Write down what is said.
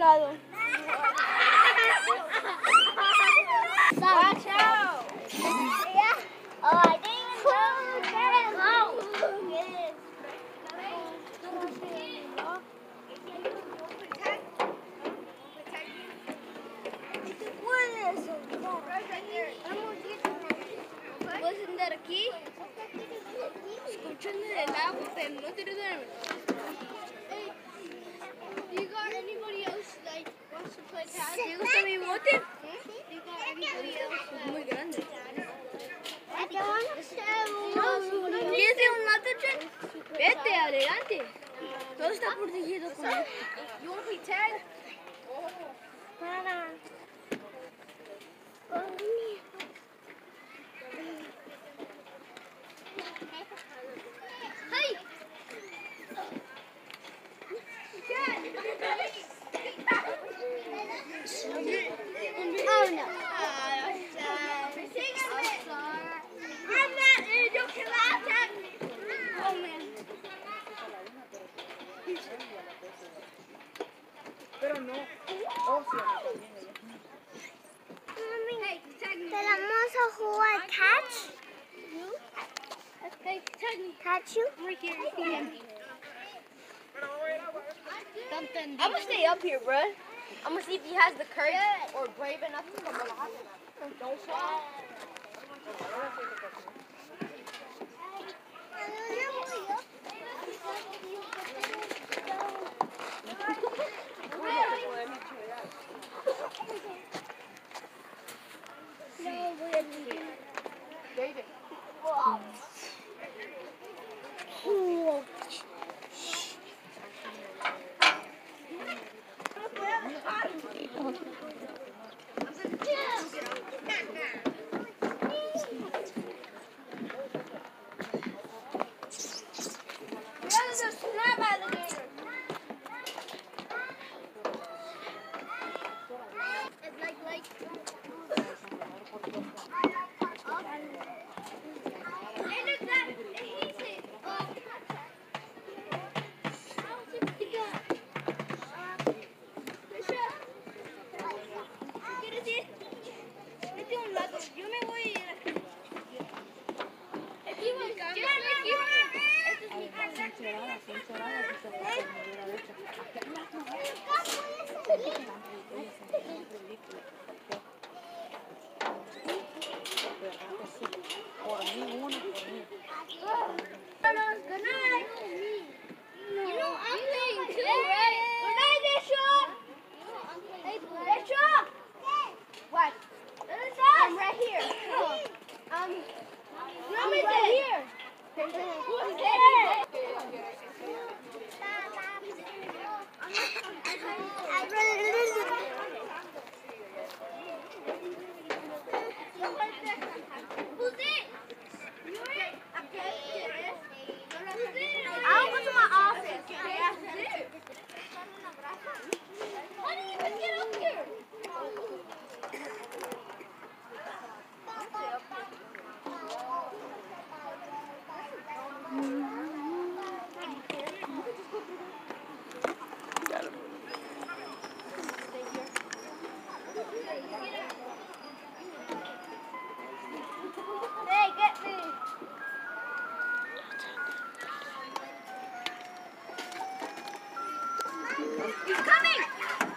lado. Watch out! Yeah. Oh, I didn't even know. What is it? Right there. Puedes andar aquí, escuchando el agua, pero no te duermes. Hey, do you got anybody else like wants to play tag? ¿Te gusta mi bote? Do you got anybody else? Es muy grande. ¿Quieres ir a un lato, Chen? Vete, adelante. Todo está protegido con esto. You want to play tag? Hey! Oh no. I'm not in, you can laugh at me. Oh man. Pero no. Oh, sí. Hey, tag me. Vamos a jugar catch. Hey, tag me. Catch you. I'm right here. I'm gonna stay up here, bro. I'm gonna see if he has the courage or brave enough to come up. Don't fall. David. Yo me voy a ir aquí. Good night. You know, I'm playing too, right? Good night, Deshaun. Hey, Deshaun. What? I'm right here. I'm right here. Who's there? Who's it? I'll go to my office. How do you even get up here? Hey, get me. He's coming!